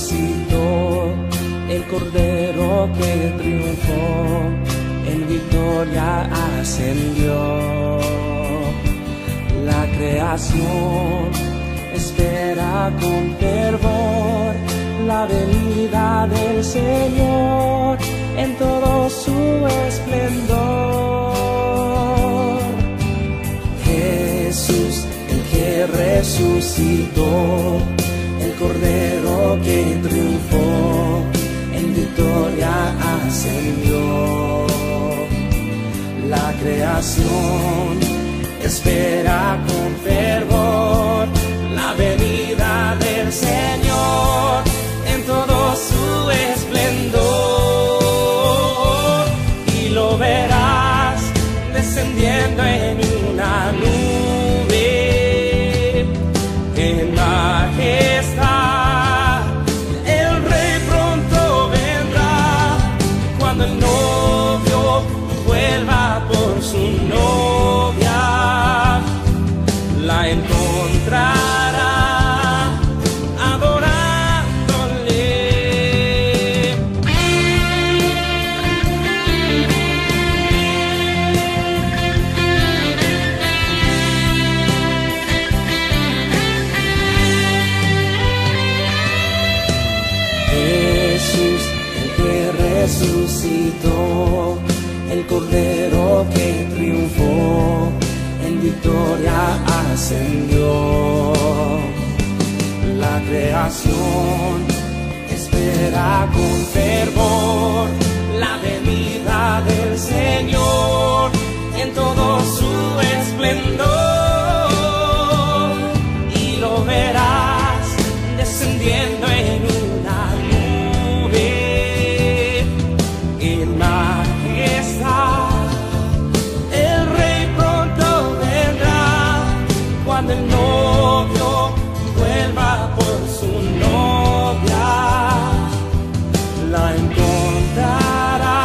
resucitó, el Cordero que triunfó, en victoria ascendió. La creación espera con fervor la venida del Señor en todo su esplendor. Jesús, el que resucitó, el Cordero que triunfó, en victoria ascendió. La creación espera con fervor la venida del Señor en todo su esplendor, y lo verás descendiendo en una nube en majestad. El Rey pronto vendrá cuando el novio vuelva por su novia, la encontrará adorándole. Jesús, el que resucitó, el Cordero que triunfó, en victoria ascendió. La creación espera con fervor la venida del Señor en todo su esplendor, y lo verás descendiendo en una nube en majestad. Cuando el novio vuelva por su novia, la encontrará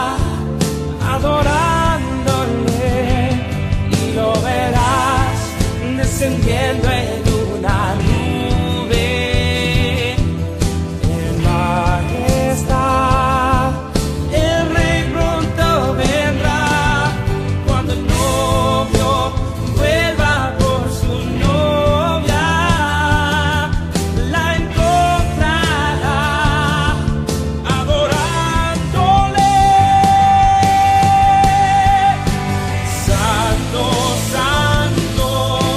adorándole, y lo verás descendiendo en una nube en majestad. El Rey pronto vendrá cuando el novio vuelva por su novia, la encontrará adorándole. Santo, Santo,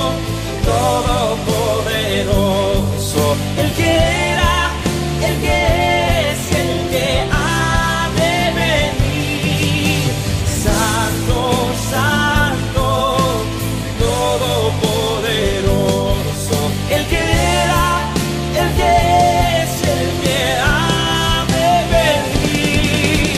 Todopoderoso, el que era, el que es, el que ha de venir. Santo, Santo, Todopoderoso, el que era, el que es, el que ha de venir.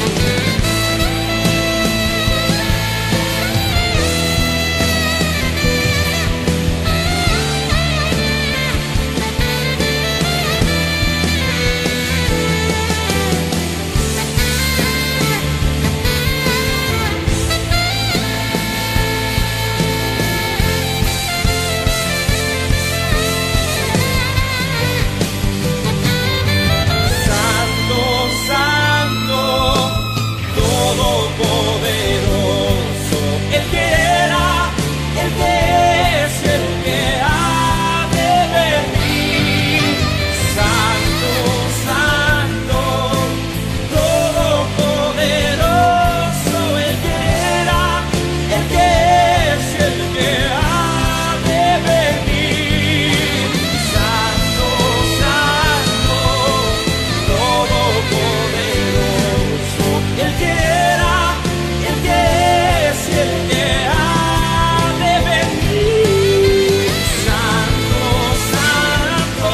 Santo, Santo, Todopoderoso, el que era, el que es, el que ha de venir. Santo, Santo, Todopoderoso, el que era, el que es, el que ha de venir. Santo, Santo, Todopoderoso, el que era, el que es, el que ha de venir. Santo, Santo,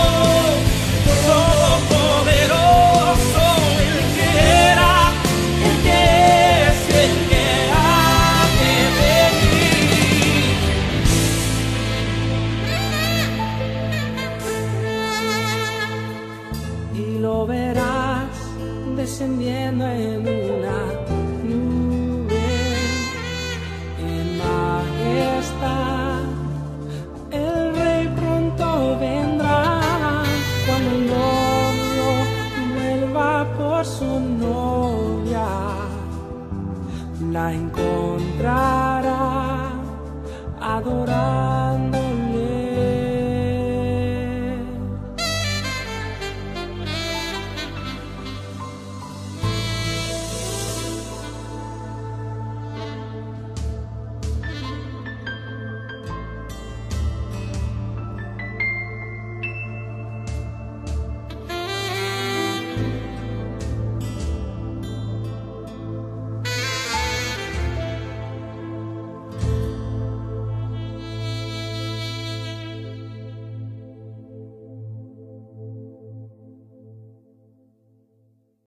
Todopoderoso, el que era, el que es, el que ha de venir. Y lo verás descendiendo en una